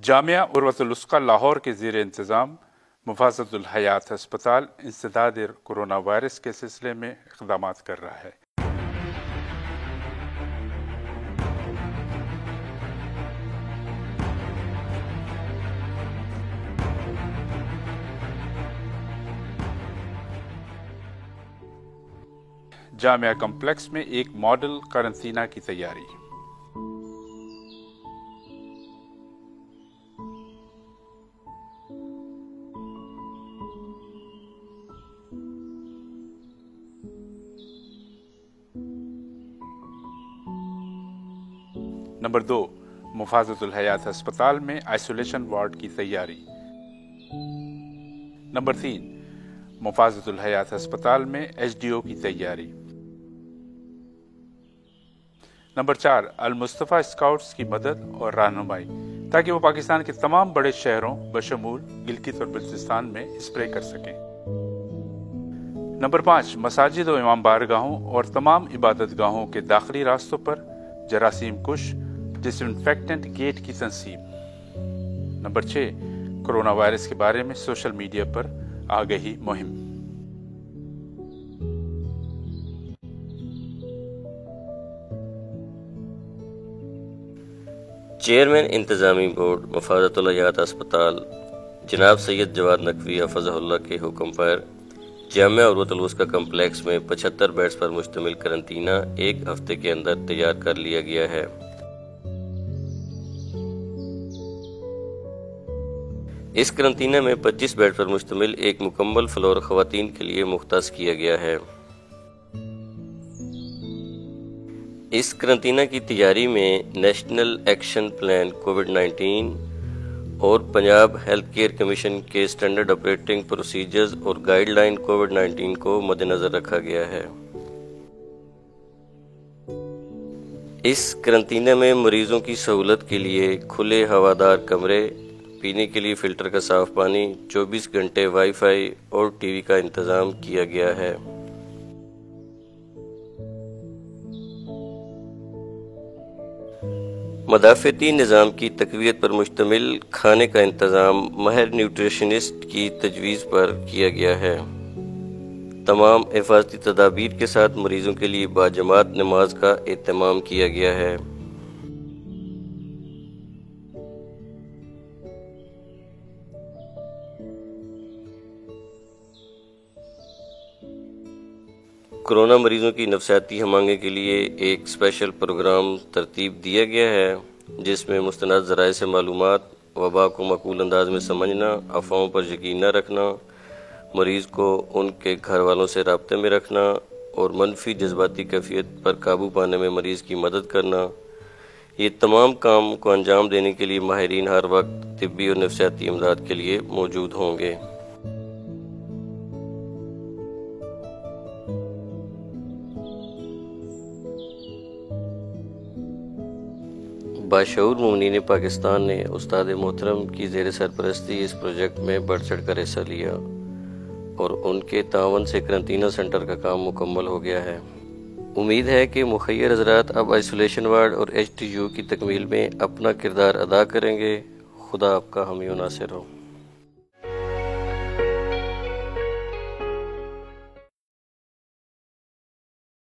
جامعہ عروۃ الوثقی لاہور کے زیر انتظام مفازۃ الحیات ہسپتال انسداد کورونا وائرس کے سلسلے میں اقدامات کر رہا ہے۔ جامعہ کمپلیکس میں ایک ماڈل قرنطینہ کی تیاری۔ نمبر 2، مفازۃ الحیات ہسپتال میں آئسولیشن وارڈ کی تیاری۔ نمبر 3، مفازۃ الحیات ہسپتال میں HDO کی تیاری۔ نمبر 4، المصطفیٰ اسکاؤٹس کی مدد اور رہنمائی تاکہ وہ پاکستان کے تمام بڑے شہروں بشمول گلگت اور بلتستان میں اسپرے کر سکیں۔ نمبر 5، مساجد و امام بارگاہوں اور تمام عبادت گاہوں کے داخلی راستوں پر جراثیم کش ڈس انفیکٹنٹ گیٹ کی تنصیب۔ نمبر 6، کورونا وائرس کے بارے میں سوشل میڈیا پر آگہی مہم۔ چیئرمین انتظامی بورڈ مفازۃ الحیات ہسپتال جناب سید جواد نقوی حفظہ اللہ کے حکم پر جامعہ عروۃ الوثقی کمپلیکس میں 75 بیڈز پر مشتمل قرنطینہ ایک ہفتے کے اندر تیار کر لیا گیا ہے۔ اس قرنطینہ میں 25 بیڈ پر مشتمل ایک مکمل فلور خواتین کے لیے مختص کیا گیا ہے۔ اس قرنطینہ کی تیاری میں نیشنل ایکشن پلان کووڈ-19 اور پنجاب ہیلتھ کیئر کمیشن کے اسٹینڈرڈ آپریٹنگ پروسیجرز اور گائیڈ لائن کووڈ-19 کو مد نظر رکھا گیا ہے۔ اس قرنطینہ میں مریضوں کی سہولت کے لیے کھلے ہوادار کمرے، پینے کے لیے فلٹر کا صاف پانی، 24 گھنٹے وائی فائی اور ٹی وی کا انتظام کیا گیا ہے۔ مدافعتی نظام کی تقویت پر مشتمل کھانے کا انتظام ماہر نیوٹریشنسٹ کی تجویز پر کیا گیا ہے۔ تمام حفاظتی تدابیر کے ساتھ مریضوں کے لیے باجماعت نماز کا اہتمام کیا گیا ہے۔ کورونا مریضوں کی نفسیاتی ہم آہنگی کے لیے ایک اسپیشل پروگرام ترتیب دیا گیا ہے، جس میں مستند ذرائع سے معلومات، وبا کو معقول انداز میں سمجھنا، افواہوں پر یقین نہ رکھنا، مریض کو ان کے گھر والوں سے رابطے میں رکھنا اور منفی جذباتی کیفیت پر قابو پانے میں مریض کی مدد کرنا، یہ تمام کام کو انجام دینے کے لیے ماہرین ہر وقت طبی اور نفسیاتی امداد کے لیے موجود ہوں گے۔ باشعور مومنین پاکستان نے استاد محترم کی زیر سرپرستی اس پروجیکٹ میں بڑھ چڑھ کر حصہ لیا اور ان کے تعاون سے قرنطینہ سینٹر کا کام مکمل ہو گیا ہے۔ امید ہے کہ مخیر حضرات اب آئسولیشن وارڈ اور HDO کی تکمیل میں اپنا کردار ادا کریں گے۔ خدا آپ کا حامی و ناصر ہو۔